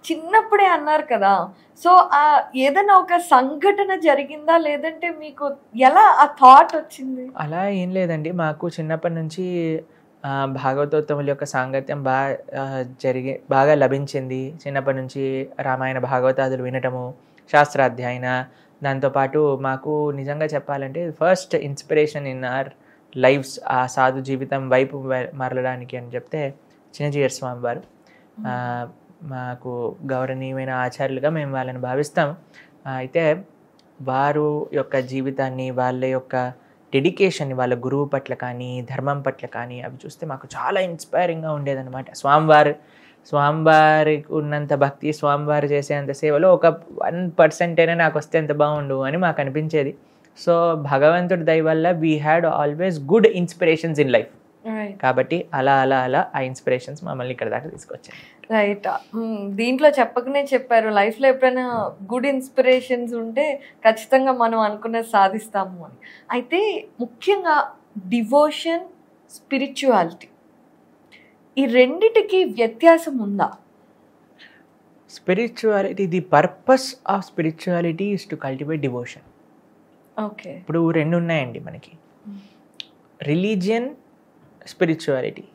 చిన్నప్పుడే అన్నారు కదా, సో ఏదైనా ఒక సంఘటన జరిగిందా, లేదంటే మీకు ఎలా ఆ థాట్ వచ్చింది? అలా ఏం లేదండి, మాకు చిన్నప్పటి నుంచి భాగవతోత్తముల యొక్క సాంగత్యం బాగా లభించింది. చిన్నప్పటి నుంచి రామాయణ భాగవతాదులు వినటము, శాస్త్రాధ్యయన, దాంతోపాటు మాకు నిజంగా చెప్పాలంటే first inspiration in our lives ఆ సాధు జీవితం వైపు మరలడానికి అని చెప్తే చిన్నజీయర్ స్వామి వారు. మాకు గౌరవనీయమైన ఆచార్యులుగా మేము వాళ్ళని భావిస్తాం. అయితే వారు యొక్క జీవితాన్ని, వాళ్ళ యొక్క డెడికేషన్ని, వాళ్ళ గురువు పట్ల కానీ ధర్మం పట్ల కానీ అవి చూస్తే మాకు చాలా ఇన్స్పైరింగ్గా ఉండేదన్నమాట. స్వామివారికి ఉన్నంత భక్తి, స్వామివారు చేసేంత సేవలో ఒక 1% అయినా నాకు వస్తే ఎంత బాగుండు అని మాకు అనిపించేది. సో భగవంతుడి దయ వల్ల we had always good inspirations in life. కాబట్టి అలా అలా అలా ఆ ఇన్స్పిరేషన్స్ మమ్మల్ని ఇక్కడ దాకా తీసుకొచ్చాయి. రైట్. దీంట్లో చెప్పకనే చెప్పారు, లైఫ్లో ఎప్పుడైనా గుడ్ ఇన్స్పిరేషన్స్ ఉంటే ఖచ్చితంగా మనం అనుకున్నది సాధిస్తాము అని. అయితే ముఖ్యంగా డివోషన్, స్పిరిచువాలిటీ, ఈ రెండిటికి వ్యత్యాసం ఉందా? Spirituality, the purpose of spirituality is to cultivate devotion. Okay. ఇప్పుడు రెండు ఉన్నాయండి మనకి, రిలీజియన్, స్పిరిచువాలిటీ.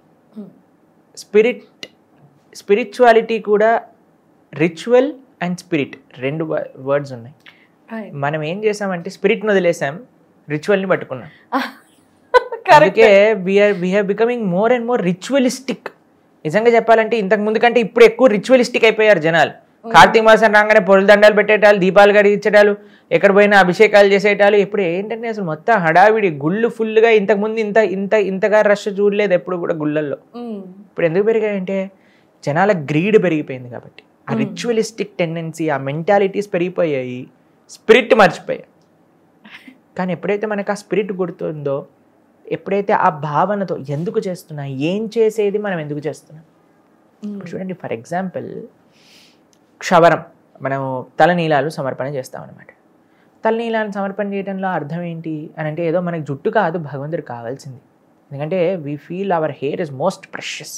స్పిరిచువాలిటీ కూడా రిచువల్ అండ్ స్పిరిట్ రెండు వర్డ్స్ ఉన్నాయి. మనం ఏం చేసామంటే స్పిరిట్ని వదిలేసాం, రిచువల్ని పట్టుకున్నాం. అందుకే we have becoming more and more ritualistic. నిజంగా చెప్పాలంటే ఇంతకు ముందు కంటే ఇప్పుడు ఎక్కువ రిచువలిస్టిక్ అయిపోయారు జనాలు. కార్తీక మాసం రాగానే పొరుల దండాలు పెట్టేటాలు, దీపాలు కడిగించడాలు, ఎక్కడ పోయినా అభిషేకాలు చేసేటాలు. ఇప్పుడు ఏంటంటే అసలు మొత్తం హడావిడి, గుళ్ళు ఫుల్గా. ఇంతకుముందు ఇంతగా రష్ చూడలేదు ఎప్పుడు కూడా గుళ్ళల్లో. ఇప్పుడు ఎందుకు పెరిగాయంటే జనాల గ్రీడ్ పెరిగిపోయింది కాబట్టి. ఆ రిచువలిస్టిక్ టెండెన్సీ, ఆ మెంటాలిటీస్ పెరిగిపోయాయి, స్పిరిట్ మర్చిపోయాయి. కానీ ఎప్పుడైతే మనకు ఆ స్పిరిట్ గుర్తుందో, ఎప్పుడైతే ఆ భావనతో ఎందుకు చేస్తున్నా, ఏం చేసేది మనం ఎందుకు చేస్తున్నాం. ఇప్పుడు చూడండి, ఫర్ ఎగ్జాంపుల్ క్షవరం, మనము తలనీలాలు సమర్పణ చేస్తామన్నమాట. తలనీలాలను సమర్పణ చేయడంలో అర్థం ఏంటి అని అంటే, ఏదో మనకు జుట్టు కాదు భగవంతుడికి కావాల్సింది. ఎందుకంటే we feel our hair is most precious.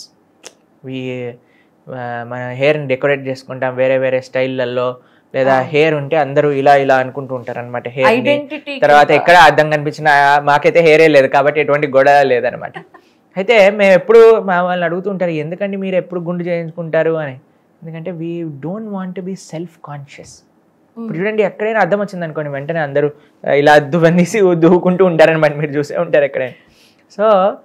మన హెయిర్ని డెకరేట్ చేసుకుంటాం వేరే వేరే స్టైళ్ళల్లో, లేదా హెయిర్ ఉంటే అందరూ ఇలా ఇలా అనుకుంటూ ఉంటారు అనమాట. హెయిర్ తర్వాత ఎక్కడ అర్థం కనిపించినా, మాకైతే హెయిరే లేదు కాబట్టి ఎటువంటి గొడవ లేదనమాట. అయితే మేము ఎప్పుడు మా వాళ్ళని అడుగుతుంటారు, ఎందుకంటే మీరు ఎప్పుడు గుండు చేయించుకుంటారు అని. ఎందుకంటే we don't want to be self conscious. ఇప్పుడు చూడండి, ఎక్కడైనా అర్థం వచ్చింది అనుకోండి, వెంటనే అందరూ ఇలా దువ్వనేసి దువ్వుకుంటూ ఉంటారనమాట, మీరు చూసే ఉంటారు ఎక్కడైనా. సో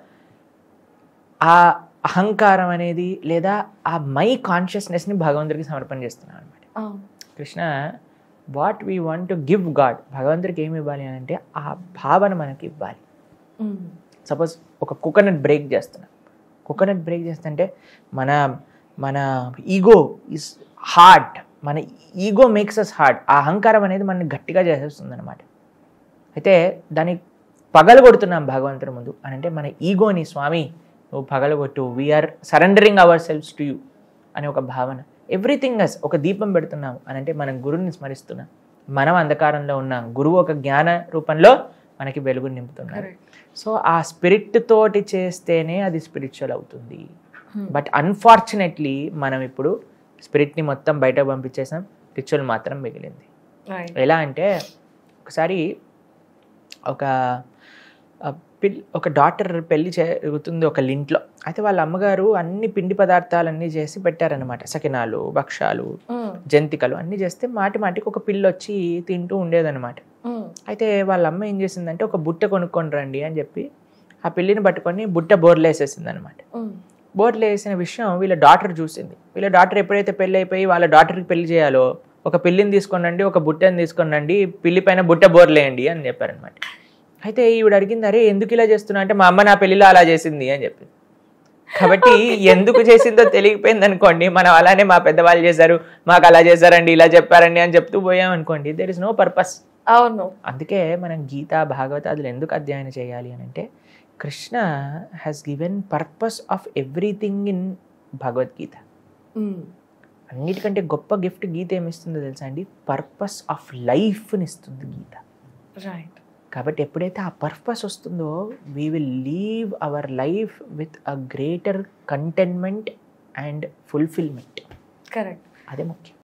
ఆ అహంకారం అనేది, లేదా ఆ మై కాన్షియస్నెస్ని భగవంతుడికి సమర్పణ చేస్తున్నాం అనమాట. Krishna, what we want to give God, భగవంతుడికి ఏమి ఇవ్వాలి అని అంటే ఆ భావన మనకి ఇవ్వాలి. సపోజ్ ఒక కోకోనట్ బ్రేక్ చేస్తున్నాం. కోకోనట్ బ్రేక్ చేస్తుంటే మన ఈగో ఈజ్ హార్డ్, మన ఈగో మేక్స్ అస్ హార్డ్. ఆ అహంకారం అనేది మనని గట్టిగా చేసేస్తుంది అనమాట. అయితే దాన్ని పగలగొడుతున్నాం భగవంతుడి ముందు అని అంటే, మన ఈగోని స్వామి నువ్వు పగలగొట్టు, we are surrendering our selfs to you అనే ఒక భావన. ఎవ్రీథింగ్ అస్, ఒక దీపం పెడుతున్నాం అని అంటే మనం గురువుని స్మరిస్తున్నాం. మనం అంధకారంలో ఉన్నాం, గురువు ఒక జ్ఞాన రూపంలో మనకి వెలుగుని నింపుతున్నారు. సో ఆ స్పిరిట్ తోటి చేస్తేనే అది స్పిరిచువల్ అవుతుంది. బట్ అన్ఫార్చునేట్లీ మనం ఇప్పుడు స్పిరిట్ని మొత్తం బయటకు పంపించేసాం, రిచువల్ మాత్రం మిగిలింది. ఎలా అంటే, ఒకసారి ఒక డాటర్ పెళ్లి జరుగుతుంది ఒక ఇంట్లో. అయితే వాళ్ళ అమ్మగారు అన్ని పిండి పదార్థాలన్నీ చేసి పెట్టారనమాట. సకినాలు, భక్షాలు, జంతికలు అన్నీ చేస్తే మాటికి ఒక పిల్ల వచ్చి తింటూ ఉండేదన్నమాట. అయితే వాళ్ళ అమ్మ ఏం చేసిందంటే, ఒక బుట్ట కొనుక్కొని రండి అని చెప్పి ఆ పిల్లిని పట్టుకొని బుట్ట బోర్లు వేసేసింది అనమాట. బోర్లు వేసిన విషయం వీళ్ళ డాటర్ చూసింది. వీళ్ళ డాటర్ ఎప్పుడైతే పెళ్ళి అయిపోయి వాళ్ళ డాటర్కి పెళ్లి చేయాలో, ఒక పిల్లిని తీసుకొని రండి, ఒక బుట్టని తీసుకొని రండి, పిల్లి పైన బుట్ట బోర్లు వేయండి అని చెప్పారనమాట. అయితే ఈవిడ అడిగింది, అరే ఎందుకు ఇలా చేస్తున్నా అంటే, మా అమ్మ నా పెళ్లిలో అలా చేసింది అని చెప్పి. కాబట్టి ఎందుకు చేసిందో తెలియకపోయింది అనుకోండి, మనం అలానే మా పెద్దవాళ్ళు చేశారు, మాకు అలా చేశారండి, ఇలా చెప్పారండి అని చెప్తూ పోయాం అనుకోండి, దేర్ ఇస్ నో పర్పస్. అవును. అందుకే మనం గీత, భాగవతాదులు ఎందుకు అధ్యయనం చేయాలి అని అంటే, Krishna has given purpose of everything in Bhagavad Gita. అన్నిటికంటే గొప్ప గిఫ్ట్ గీత ఏమిస్తుందో తెలుసా అండి? పర్పస్ ఆఫ్ లైఫ్ని ఇస్తుంది గీత. రైట్. కాబట్టి ఎప్పుడైతే ఆ పర్పస్ వస్తుందో, we will leave our life with a greater contentment and fulfilment. Correct. అది ముఖ్యం.